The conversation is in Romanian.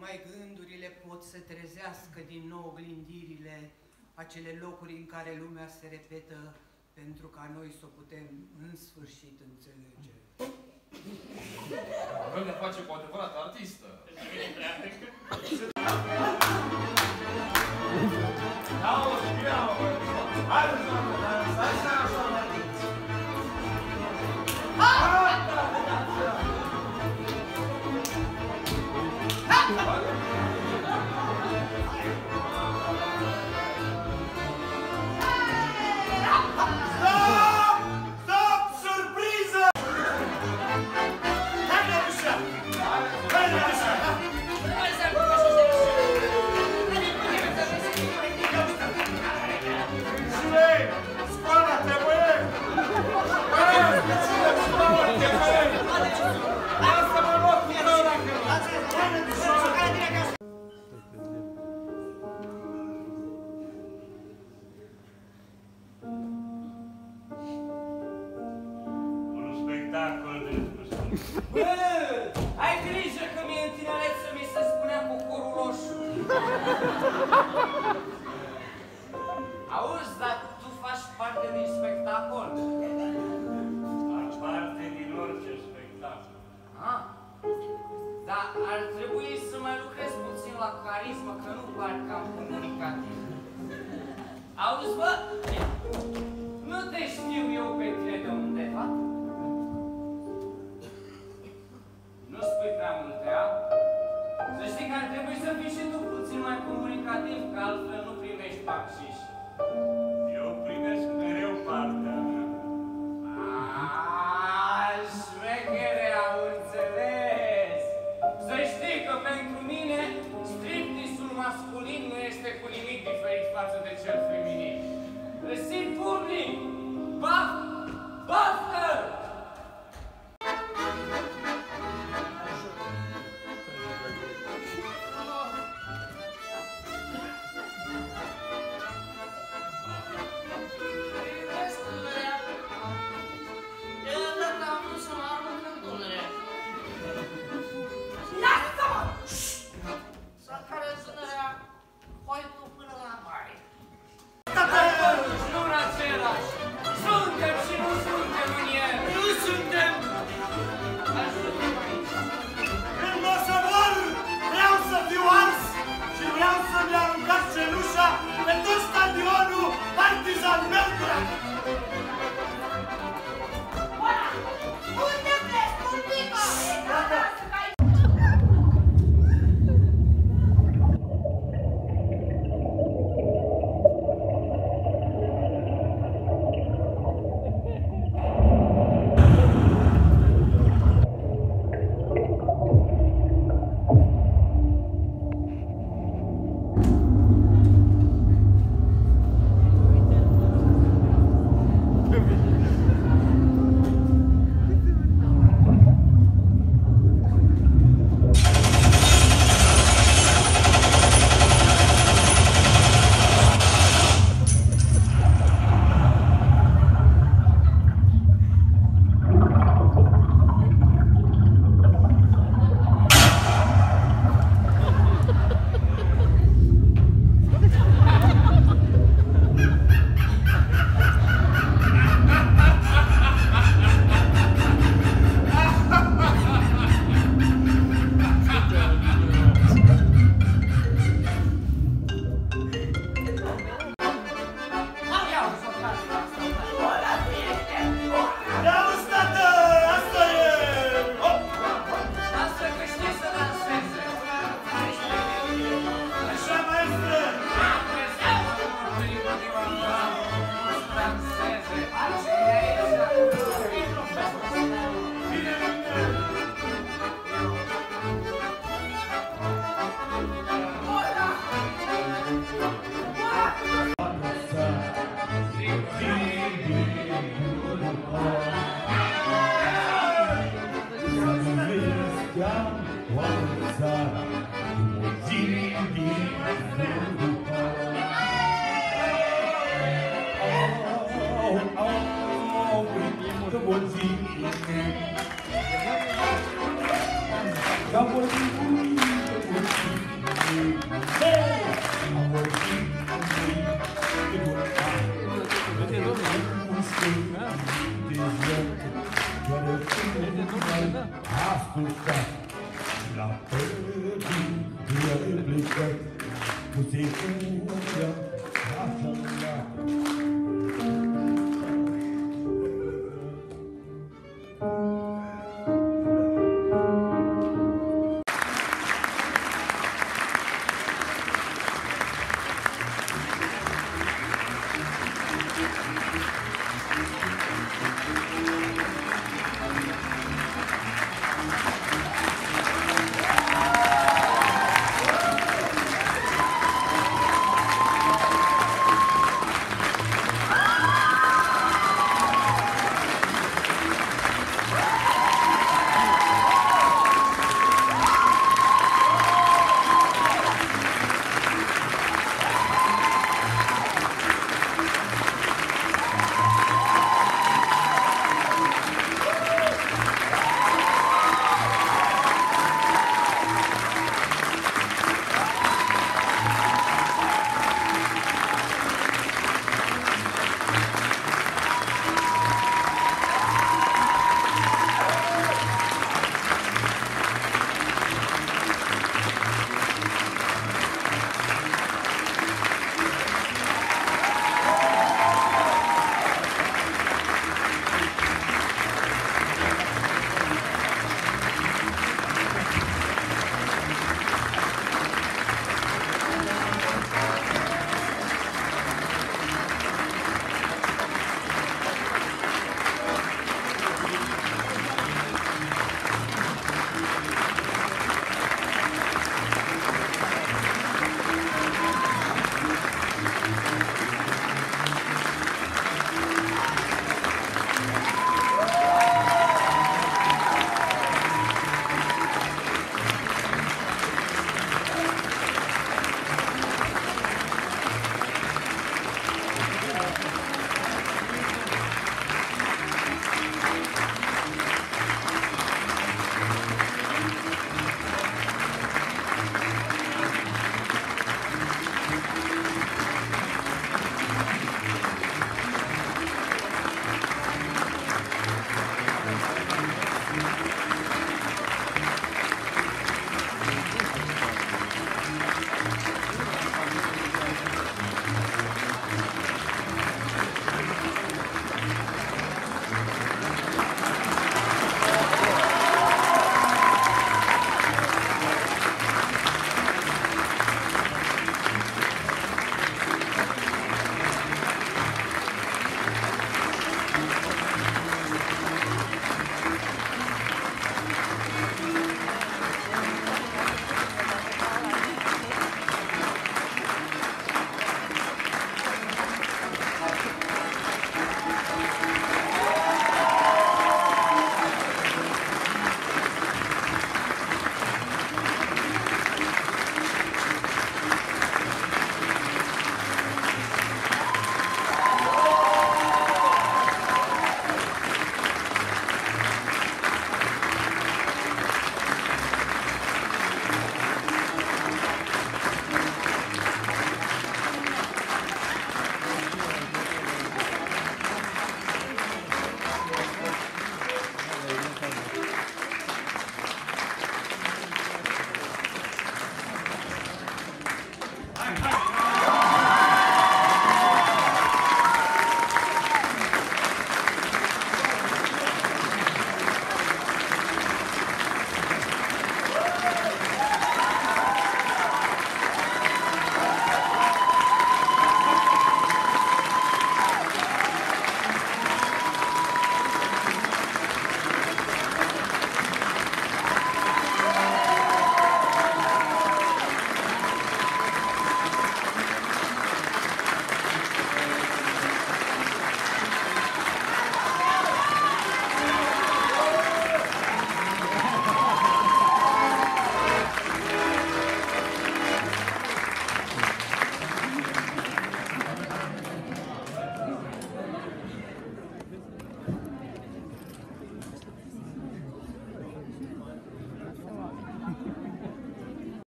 Numai gândurile pot să trezească din nou oglindirile, acele locuri în care lumea se repetă, pentru ca noi să o putem în sfârșit înțelege. Avem de face cu o adevărată artistă. Bă, ai grijă că mie în tinereță mi se spunea Cocorul Roșu. Auzi, dar tu faci parte din spectacol. Fac parte din orice spectacol. Ah, dar ar trebui să mai lucrez puțin la carismă, că nu par cam comunicativ. Auzi, bă, nu te știu eu pe tine de undeva? Nu spui prea multe, a? Să știi că ar trebui să fii și tu puțin mai comunicativ, că altfel nu primești bacșiș. Eu primesc mereu partea mea. Aaaa, șmechere, am înțeles! Să știi că pentru mine striptisul masculin nu este cu nimic diferit față de cel feminin. Simt public! Baftă! Capul Ascultat la pădure plecat, cu secundă așa